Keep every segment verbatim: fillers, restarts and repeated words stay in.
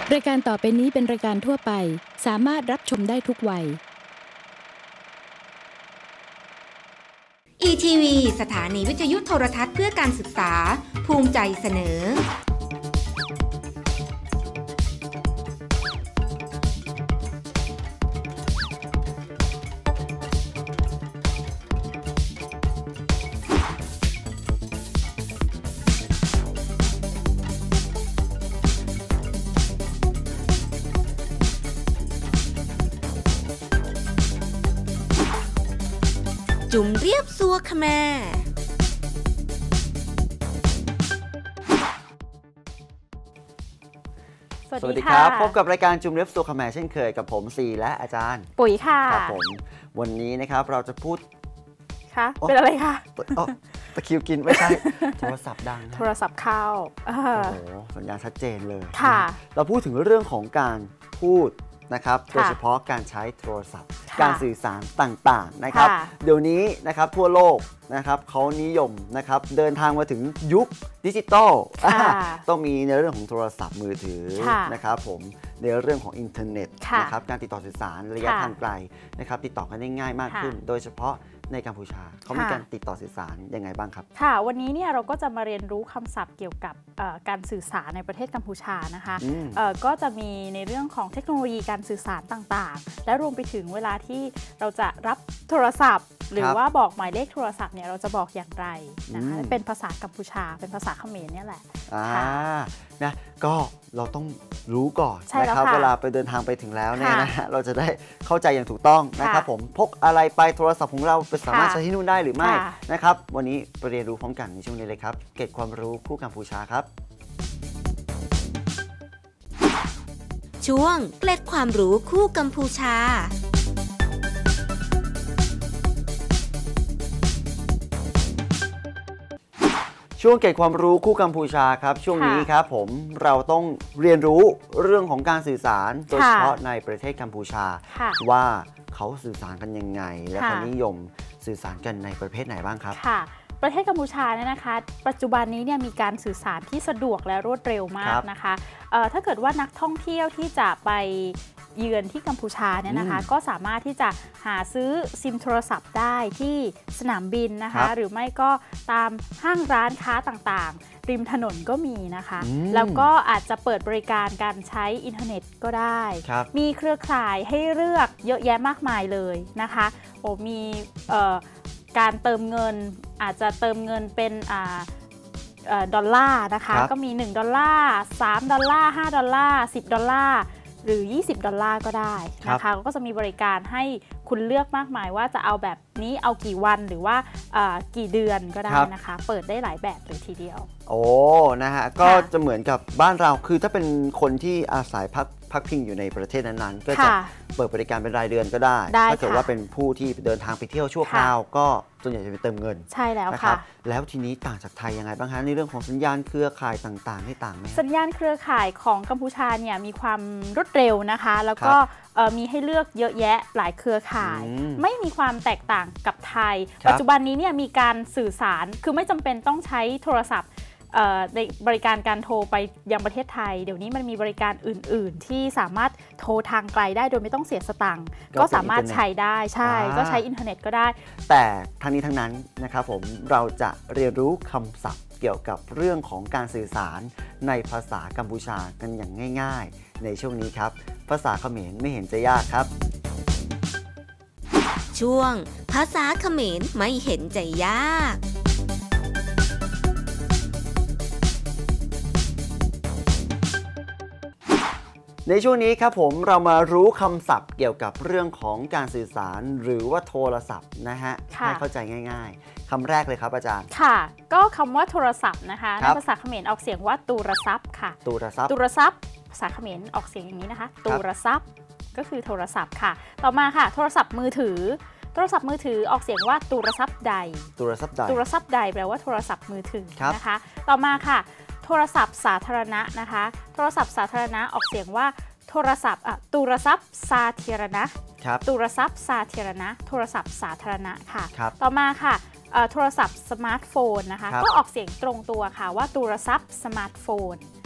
รายการต่อไปนี้เป็นรายการทั่วไปสามารถรับชมได้ทุกวัยอี ที วี สถานีวิทยุโทรทัศน์เพื่อการศึกษาภูมิใจเสนอจุ่มเรียบซัวขแมสวัสดีครับพบกับรายการจุ่มเรียบซัวขแมเช่นเคยกับผมซีและอาจารย์ปุ๋ยค่ะครับผมวันนี้นะครับเราจะพูดค่ะเป็นอะไรคะตะคิวกินไม่ใช่โทรศัพท์ดังโทรศัพท์เข้าโอ้โหสัญญาณชัดเจนเลยค่ะเราพูดถึงเรื่องของการพูดนะครับโดยเฉพาะการใช้โทรศัพท์การสื่อสารต่างๆนะครับเดี๋ยวนี้นะครับทั่วโลกนะครับเขานิยมนะครับเดินทางมาถึงยุคดิจิตอลต้องมีในเรื่องของโทรศัพท์มือถือนะครับผมในเรื่องของอินเทอร์เน็ตนะครับการติดต่อสื่อสารระยะทางไกลนะครับติดต่อกันได้ง่ายมากขึ้นโดยเฉพาะในกัมพูชาเขามีการติดต่อสื่อสารยังไงบ้างครับค่ะวันนี้เนี่ยเราก็จะมาเรียนรู้คำศัพท์เกี่ยวกับการสื่อสารในประเทศกัมพูชานะคะก็จะมีในเรื่องของเทคโนโลยีการสื่อสารต่างๆและรวมไปถึงเวลาที่เราจะรับโทรศัพท์หรือว่าบอกหมายเลขโทรศัพท์เนี่ยเราจะบอกอย่างไรนะคะเป็นภาษากัมพูชาเป็นภาษาเขมรเนี่ยแหละนะก็เราต้องรู้ก่อนนะครับเวลาไปเดินทางไปถึงแล้วเนี่ยนะฮะเราจะได้เข้าใจอย่างถูกต้องนะครับผมพกอะไรไปโทรศัพท์ของเราสามารถใช้ที่นู่นได้หรือไม่นะครับวันนี้ไปเรียนรู้พร้อมกันในช่วงนี้เลยครับเกร็ดความรู้คู่กัมพูชาครับช่วงเกร็ดความรู้คู่กัมพูชาช่วงเกร็ดความรู้คู่กัมพูชาครับช่วงนี้ครับผมเราต้องเรียนรู้เรื่องของการสื่อสารโดยเฉพาะในประเทศกัมพูชาว่าเขาสื่อสารกันยังไงและเขานิยมสื่อสารกันในประเภทไหนบ้างครับค่ะประเทศกัมพูชาเนี่ยนะคะปัจจุบันนี้เนี่ยมีการสื่อสารที่สะดวกและรวดเร็วมากนะคะถ้าเกิดว่านักท่องเที่ยวที่จะไปเยือนที่กัมพูชาเนี่ยนะคะก็สามารถที่จะหาซื้อซิมโทรศัพท์ได้ที่สนามบินนะคะหรือไม่ก็ตามห้างร้านค้าต่างๆริมถนนก็มีนะคะแล้วก็อาจจะเปิดบริการการใช้อินเทอร์เน็ตก็ได้มีเครือข่ายให้เลือกเยอะแยะมากมายเลยนะคะโอ้มีการเติมเงินอาจจะเติมเงินเป็นดอลลาร์นะคะก็มีหนึ่งดอลลาร์สามดอลลาร์ห้าดอลลาร์สิบดอลลาร์หรือยี่สิบดอลลาร์ก็ได้นะคะก็จะมีบริการให้คุณเลือกมากมายว่าจะเอาแบบนี้เอากี่วันหรือว่ากี่เดือนก็ได้นะคะเปิดได้หลายแบบเลยทีเดียวโอ้นะฮะก็จะเหมือนกับบ้านเราคือถ้าเป็นคนที่อาศัยพักพักพิงอยู่ในประเทศนั้นๆก็จะเปิดบริการเป็นรายเดือนก็ได้ถ้าเกิดว่าเป็นผู้ที่เดินทางไปเที่ยวชั่วคราวก็ส่วนใหญ่จะไปเติมเงินใช่แล้วค่ะแล้วทีนี้ต่างจากไทยยังไงบ้างคะในเรื่องของสัญญาณเครือข่ายต่างๆนี่ต่างไหมสัญญาณเครือข่ายของกัมพูชาเนี่ยมีความรวดเร็วนะคะแล้วก็มีให้เลือกเยอะแยะหลายเครือข่ายไม่มีความแตกต่างกับไทยปัจจุบันนี้เนี่ยมีการสื่อสารคือไม่จำเป็นต้องใช้โทรศัพท์ในบริการการโทรไปยังประเทศไทยเดี๋ยวนี้มันมีบริการอื่นๆที่สามารถโทรทางไกลได้โดยไม่ต้องเสียสตังค์ก็สามารถใช้ได้ใช่ก็ใช้อินเทอร์เน็ตก็ได้แต่ทั้งนี้ทั้งนั้นนะครับผมเราจะเรียนรู้คำศัพท์เกี่ยวกับเรื่องของการสื่อสารในภาษากัมพูชากันอย่างง่ายๆในช่วงนี้ครับภาษาเขมรไม่เห็นจะยากครับช่วงภาษาเขมรไม่เห็นจะยากในช่วงนี้ครับผมเรามารู้คำศัพท์เกี่ยวกับเรื่องของการสื่อสารหรือว่าโทรศัพท์นะฮะให้เข้าใจง่ายๆคำแรกเลยครับอาจารย์ค่ะก็คำว่าโทรศัพท์นะคะในภาษาเขมรออกเสียงว่าตูรศัพท์ค่ะตูรศัพท์ตูรศัพท์ภาษาเขมรออกเสียงอย่างนี้นะคะตูรศัพท์ก็คือโทรศัพท์ค่ะต่อมาค่ะโทรศัพท์มือถือโทรศัพท์มือถือออกเสียงว่าตูรศัพท์ใดตูรศัพท์ใดตูรศัพท์ใดแปลว่าโทรศัพท์มือถือนะคะต่อมาค่ะโทรศัพท์สาธารณะนะคะโทรศัพท์สาธารณะออกเสียงว่าโทรศัพท์ตูรศัพท์สาธารณะตูรศัพท์สาธารณะโทรศัพท์สาธารณะค่ะต่อมาค่ะโทรศัพท์สมาร์ทโฟนนะคะก็ออกเสียงตรงตัวค่ะว่าตูรศัพท์สมาร์ทโฟน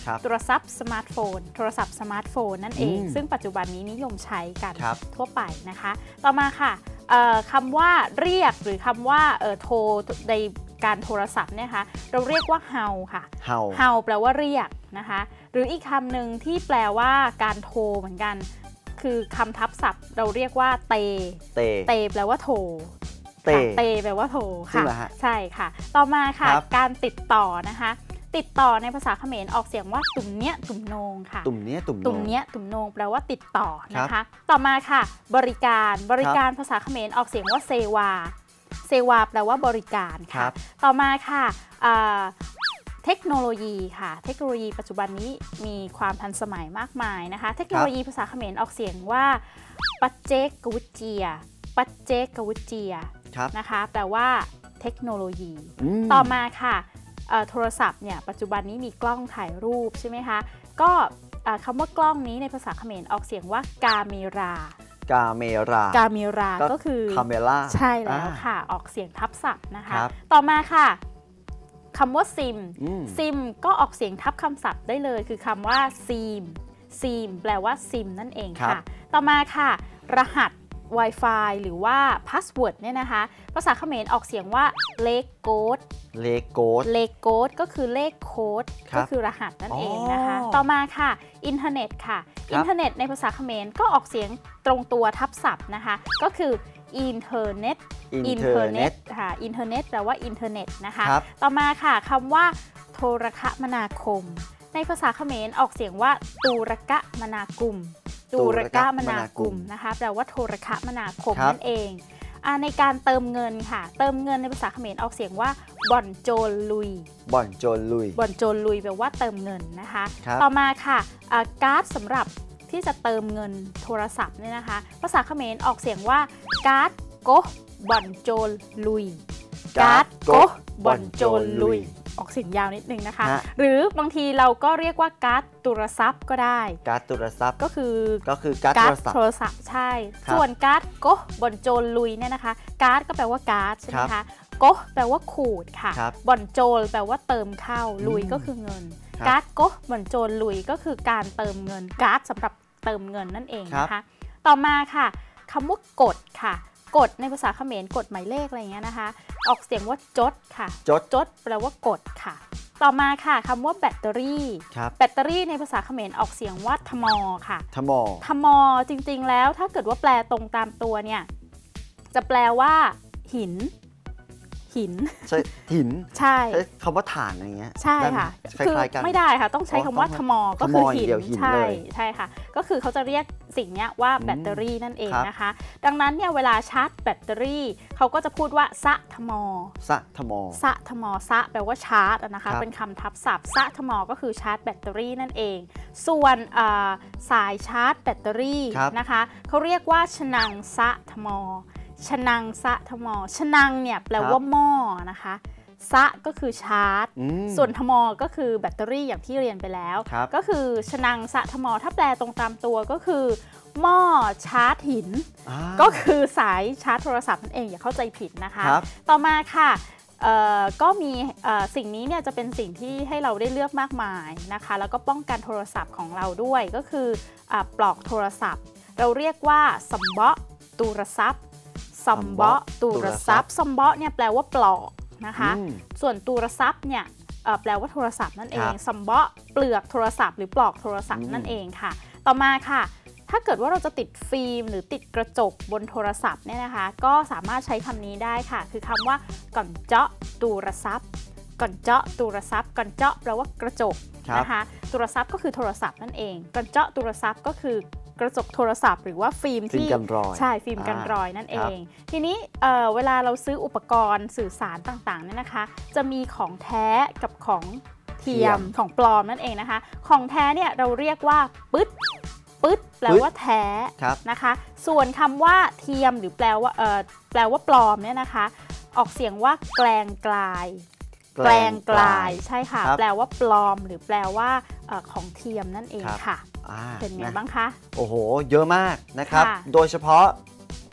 โทรศัพท์สมาร์ทโฟนโทรศัพท์สมาร์ทโฟนนั่นเองซึ่งปัจจุบันนี้นิยมใช้กันทั่วไปนะคะต่อมาค่ะคำว่าเรียกหรือคำว่าโทรในการโทรศัพท์เนี่ยค่ะเราเรียกว่า how ค่ะ how how แปลว่าเรียกนะคะหรืออีกคำหนึ่งที่แปลว่าการโทรเหมือนกันคือคำทับศัพท์เราเรียกว่าเตเตเตแปลว่าโทรเตเตแปลว่าโทรค่ะใช่ค่ะต่อมาค่ะการติดต่อนะคะติดต่อในภาษาเขมรออกเสียงว่าตุ่มเนี้ยตุ่มโนงค่ะตุ่มเนี้ยตุ่มตุ่มเนี้ยตุ่มโนงแปลว่าติดต่อนะคะต่อมาค่ะบริการบริการภาษาเขมรออกเสียงว่าเซวาเซวาแปลว่าบริการค่ะต่อมาค่ะเทคโนโลยีค่ะเทคโนโลยีปัจจุบันนี้มีความทันสมัยมากมายนะคะเทคโนโลยีภาษาเขมรออกเสียงว่าปัจเจกวิเจียปัจเจกวิเจียนะคะแปลว่าเทคโนโลยีต่อมาค่ะโทรศัพท์เนี่ยปัจจุบันนี้มีกล้องถ่ายรูปใช่ไหมคะก็คำว่ากล้องนี้ในภาษาเขมรออกเสียงว่ากาเมรากาเมรากาเมราก็คือคาเมล่าใช่แล้วค่ะออกเสียงทับศัพท์นะคะต่อมาค่ะคำว่าซิมซิมก็ออกเสียงทับคำศัพท์ได้เลยคือคำว่าซีมซีมแปลว่าซิมนั่นเองค่ะต่อมาค่ะรหัส Wi-Fi หรือว่า Password เนี่ยนะคะภาษาเขมรออกเสียงว่าเลขโกดเลขโกดเลขโกดก็คือเลขโค้ดก็คือรหัสนั่นเองนะคะต่อมาค่ะอินเทอร์เน็ตค่ะอินเทอร์เน็ตในภาษาเขมรก็ออกเสียงตรงตัวทับศัพท์นะคะก็คืออินเทอร์เน็ตอินเทอร์เน็ตค่ะอินเทอร์เน็ตแปลว่าอินเทอร์เน็ตนะคะต่อมาค่ะคำว่าโทรคมนาคมในภาษาเขมรออกเสียงว่าตูรกะมนากุมตูรกะมนากุมนะคะแปลว่าโทรคมนาคมนั่นเองในการเติมเงินค่ะเติมเงินในภาษาเขมรออกเสียงว่าบ่อนโจรลุยบ่อนโจรลุยบ่อนโจรลุยแปลว่าเติมเงินนะคะต่อมาค่ะการ์ดสำหรับที่จะเติมเงินโทรศัพท์เนี่ยนะคะภาษาเขมรออกเสียงว่าการ์ดโกบ่อนโจรลุยการ์ดโกบ่อนโจรลุยออกเสียงยาวนิดนึงนะคะหรือบางทีเราก็เรียกว่าการ์ดโทรศัพท์ก็ได้การ์ดโทรศัพท์ก็คือก็คือการ์ดโทรศัพท์ใช่ส่วนการ์ดโกบ่อนโจรลุยเนี่ยนะคะการ์ดก็แปลว่าการ์ดใช่ไหมคะโกแปลว่าขูดค่ะบ่อนโจรแปลว่าเติมเข้าลุยก็คือเงินการ์ดโกบ่อนโจรลุยก็คือการเติมเงินการ์ดสำหรับเติมเงินนั่นเองนะคะต่อมาค่ะคำว่ากดค่ะกดในภาษาเขมรกดหมายเลขอะไรอย่างเงี้ยนะคะออกเสียงว่าจดค่ะจดจดแปลว่ากดค่ะต่อมาค่ะคำว่าแบตเตอรี่แบตเตอรี่ในภาษาเขมรออกเสียงว่าทมอค่ะทมอทมอจริงๆแล้วถ้าเกิดว่าแปลตรงตามตัวเนี่ยจะแปลว่าหินหินใช่หินใช่คำว่าถ่านอะไรเงี้ยใช่ค่ะคือไม่ได้ค่ะต้องใช้คำว่าทมอก็คือหินใช่ใช่ค่ะก็คือเขาจะเรียกสิ่งนี้ว่าแบตเตอรี่นั่นเองนะคะดังนั้นเนี่ยเวลาชาร์จแบตเตอรี่เขาก็จะพูดว่าสะทมอสะทมอสะทมอสะแปลว่าชาร์จนะคะเป็นคำทับศัพท์สะทมอก็คือชาร์จแบตเตอรี่นั่นเองส่วนสายชาร์จแบตเตอรี่นะคะเขาเรียกว่าชนังสะทมอชนังสะทมอชนังเนี่ยแปลว่าหม้อนะคะสะก็คือชาร์จส่วนทมอก็คือแบตเตอรี่อย่างที่เรียนไปแล้วก็คือชนังสะทมอถ้าแปลตรงตามตัวก็คือหม้อชาร์จหินก็คือสายชาร์จโทรศัพท์นั่นเองอย่าเข้าใจผิดนะคะต่อมาค่ะก็มีสิ่งนี้เนี่ยจะเป็นสิ่งที่ให้เราได้เลือกมากมายนะคะแล้วก็ป้องกันโทรศัพท์ของเราด้วยก็คือปลอกโทรศัพท์เราเรียกว่าสัมเบาะตูรศัพท์สัมเบาะตูรศัพท์สัมเบาะเนี่ยแปลว่าปลอกนะคะส่วนตูรศัพท์เนี่ยแปลว่าโทรศัพท์นั่นเองสัมเบาะเปลือกโทรศัพท์หรือปลอกโทรศัพท์นั่นเองค่ะต่อมาค่ะถ้าเกิดว่าเราจะติดฟิล์มหรือติดกระจกบนโทรศัพท์เนี่ยนะคะก็สามารถใช้คำนี้ได้ค่ะคือคำว่าก่อนเจาะตูรศัพท์ก่อนเจาะตูรศัพท์ก่อนเจาะแปลว่ากระจกนะคะตูรศัพท์ก็คือโทรศัพท์นั่นเองก่อนเจาะตูรศัพท์ก็คือกระจกโทรศัพท์หรือว่าฟิล์มที่ใช่ฟิล์มกันรอยนั่นเองทีนี้ เ, เวลาเราซื้ออุปกรณ์สื่อสารต่างๆเนี่ยนะคะจะมีของแท้กับของเทียมของปลอมนั่นเองนะคะของแท้เนี่ยเราเรียกว่าปึ๊ดปึ๊ดแปลว่าแท้นะคะส่วนคำว่าเทียมหรือแปลว่าแปลว่าปลอมเนี่ยนะคะออกเสียงว่าแกลงกลายแกลงกลายใช่ค่ะแปลว่าปลอมหรือแปลว่าของเทียมนั่นเองค่ะเป็นไงบ้างคะโอ้โหเยอะมากนะครับโดยเฉพาะ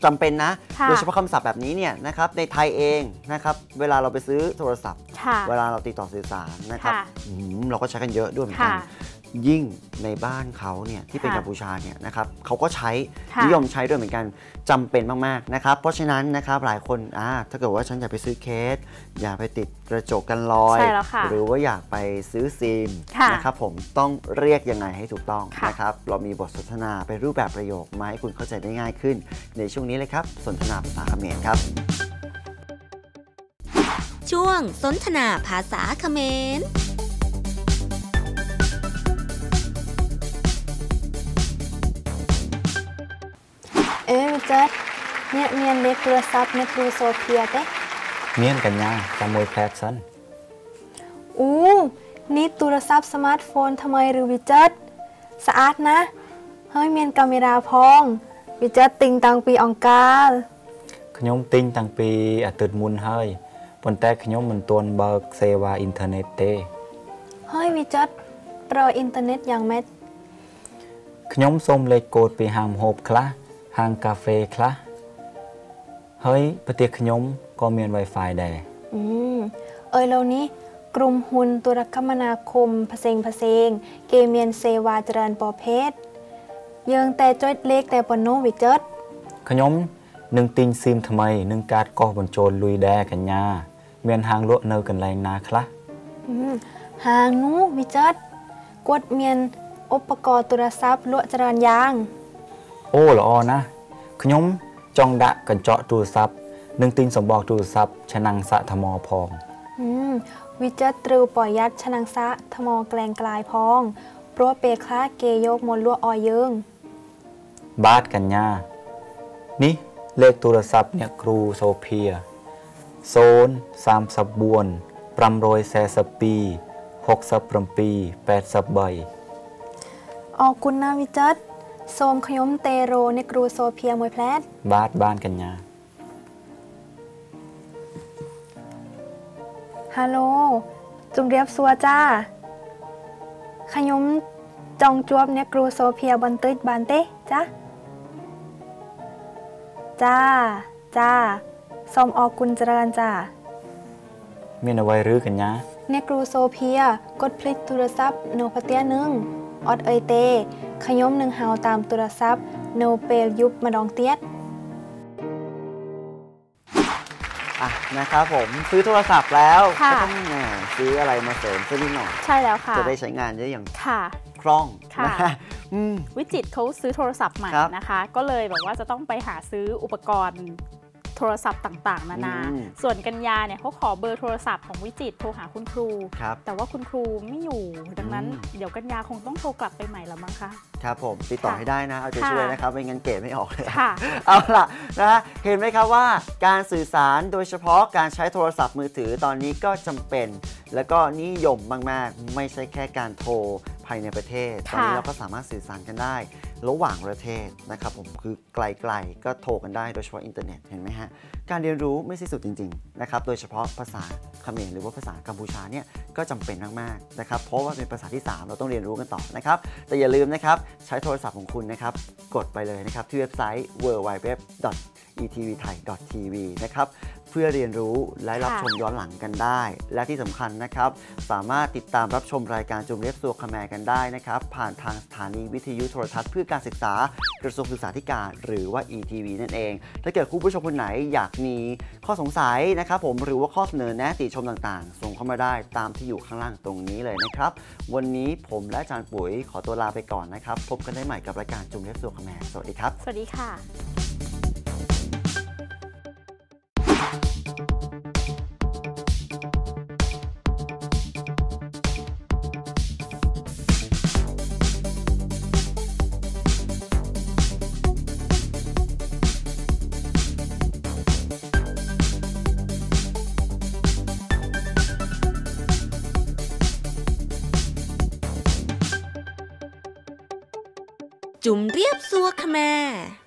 จำเป็นนะโดยเฉพาะคำศัพท์แบบนี้เนี่ยนะครับในไทยเองนะครับเวลาเราไปซื้อโทรศัพท์เวลาเราติดต่อสื่อสารนะครับเราก็ใช้กันเยอะด้วยเหมือนกันยิ่งในบ้านเขาเนี่ยที่เป็นกัมพูชาเนี่ยนะครับเขาก็ใช้นิยมใช้ด้วยเหมือนกันจำเป็นมากๆนะครับเพราะฉะนั้นนะครับหลายคนอ่าถ้าเกิดว่าฉันอยากไปซื้อเคสอยากไปติดกระจกกันรอยหรือว่าอยากไปซื้อซิมนะครับผมต้องเรียกยังไงให้ถูกต้องนะครับเรามีบทสนทนาเป็นรูปแบบประโยคมาให้คุณเข้าใจได้ง่ายขึ้นในช่วงนี้เลยครับสนทนาภาษาเขมรครับช่วงสนทนาภาษาเขมรเออวิจัดเนี่ยเมียนเล็กโทรศัพท์ในครูโซเฟียเต้เมียนกันยาตามมวยแพลตซันอู้นี่โทรศัพท์สมาร์ทโฟนทำไมหรือวิจัดสะอาดนะเฮ้ยเมียนกาเมราพองวิจัดติงตังปีองกาลขยมติงตังปีอัตดมุนเฮ้ยปนแต่ขยมมันตัวเบิกเซวาอินเทอร์เน็ตเต้เฮ้ยวิจัดโปรอินเทอร์เน็ตอย่างเม็ดขยมส้มเลยโกดไปหางโฮบคละหางกาแฟคละเฮ้ยปฏิขยมก็มี Wi-Fi ได้อืมเอ้ยเรานี้กลุ่มหุ้นตุรคมนาคมพเซงพเซงเกเมียนเซวาเจริญปอเพชรยังแต่จ้อยเล็กแต่ปนโนวิจัดขยมหนึ่งติงซิมทำไมหนึ่งการก่อบนโจรลุยแดกันยาเมียนหางลวกเนอกันแรงนาคละหางนู้วิจัดกดเมียนอุปกรณ์โทรศัพท์ลวกเจริญยางโอ้ละออนะขยมจองดะกันเจาะโทรศัพท์หนึ่งติงสมบอกโทรศัพท์ชนังสะธมอพองวิจัดตรูปล่อยยัดชนังสะธมอแกลงกลายพองโปรเปคลาเกยกมลลวกออยเยิงบาดกันยานี่เลขโทรศัพท์เนี่ยครูโซเฟียโซนสามสับบวนปรำโรยแซสปีหกสับปรำปีแปดสับใบออกคุณนาวิจัดโสมขยมเตโรในครูโซเฟียมวยแพลดบาดบ้านกันยาฮัลโหลจุ่มเรียบซัวจ้าขยมจองจวบในครูโซเฟียบันตึดบานเต้จ้าจ้าจ้าสมออกกุญเจริญจ้าเมียนเอาไว้รื้อกันยาในครูโซเฟียกดพลิกโทรศัพท์โนพเตียนึงออดเอยเตขยมหนึ่งเฮาตามโทรศัพท์โนเปลยุบมาดองเตียดอ่ะนะครับผมซื้อโทรศัพท์แล้วก็ต้องซื้ออะไรมาเสริมสักนิดหน่อยใช่แล้วค่ะจะได้ใช้งานได้อย่างคล่องนะคะวิจิตรเขาซื้อโทรศัพท์ใหม่นะคะก็เลยแบบว่าจะต้องไปหาซื้ออุปกรณ์โทรศัพท์ต่างๆนานาส่วนกัญญาเนี่ยเขาขอเบอร์โทรศัพท์ของวิจิตรโทรหาคุณครูแต่ว่าคุณครูไม่อยู่ดังนั้นเดี๋ยวกัญญาคงต้องโทรกลับไปใหม่แล้วมั้งคะครับผมติดต่อให้ได้นะเอาใจช่วยนะครับไม่งั้นเกรดไม่ออกเลยเอาล่ะนะเห็นไหมครับว่าการสื่อสารโดยเฉพาะการใช้โทรศัพท์มือถือตอนนี้ก็จำเป็นแล้วก็นิยมมากๆไม่ใช่แค่การโทรภายในประเทศตอนนี้เราก็สามารถสื่อสารกันได้ระหว่างประเทศนะครับผมคือไกลๆก็โทรกันได้โดยเฉพาะอินเทอร์เน็ตเห็นไหมฮะการเรียนรู้ไม่สิ้นสุดจริงๆนะครับโดยเฉพาะภาษาเขมรหรือว่าภาษากัมพูชาเนี่ยก็จำเป็นมากๆนะครับเพราะว่าเป็นภาษาที่สามเราต้องเรียนรู้กันต่อนะครับแต่อย่าลืมนะครับใช้โทรศัพท์ของคุณนะครับกดไปเลยนะครับที่เว็บไซต์ ดับเบิลยู ดับเบิลยู ดับเบิลยู ดอท อี ที วี ไทย ดอท ที วี นะครับเพื่อเรียนรู้และรับชมย้อนหลังกันได้และที่สำคัญนะครับสามารถติดตามรับชมรายการจุมเรียบซัวคแมร์กันได้นะครับผ่านทางสถานีวิทยุโทรทัศน์เพื่อการศึกษากระทรวงศึกษาธิการหรือว่า อี ที วี นั่นเองถ้าเกิดคุณผู้ชมคนไหนอยากมีข้อสงสัยนะครับผมหรือว่าข้อเสนอแนะติชมต่างๆส่งเข้ามาได้ตามที่อยู่ข้างล่างตรงนี้เลยนะครับวันนี้ผมและอาจารย์ปุ๋ยขอตัวลาไปก่อนนะครับพบกันได้ใหม่กับรายการจุมเรียบซัวคแมร์สวัสดีครับสวัสดีค่ะจุ่มเรียบซัวคแมร์